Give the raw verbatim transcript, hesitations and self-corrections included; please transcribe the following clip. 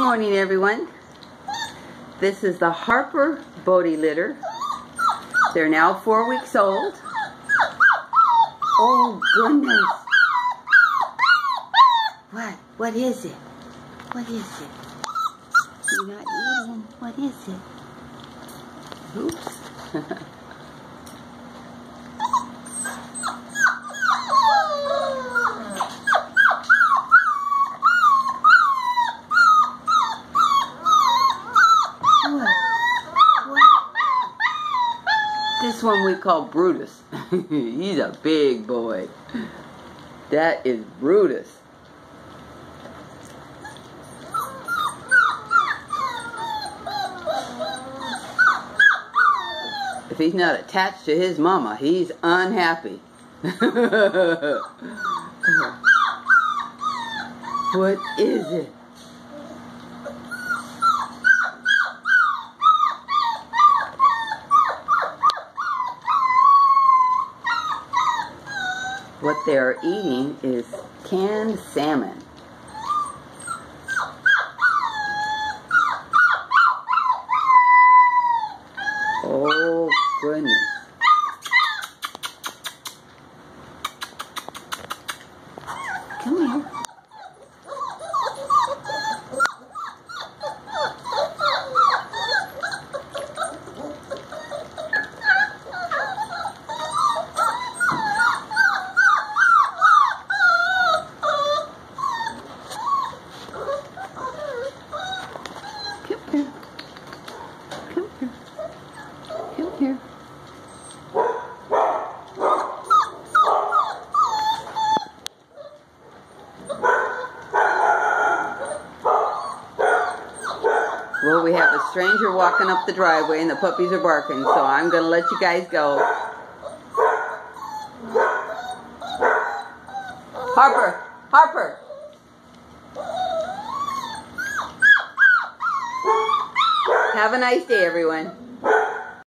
morning, everyone. This is the Harper Bodie litter. They're now four weeks old. Oh, goodness. What? What is it? What is it? You're not eating. What is it? Oops. This one we call Brutus. He's a big boy. That is Brutus. If he's not attached to his mama, he's unhappy. What is it? What they're eating is canned salmon. Oh, goodness. Come here. Here. Well, we have a stranger walking up the driveway and the puppies are barking, so I'm going to let you guys go. Harper! Harper! Have a nice day, everyone.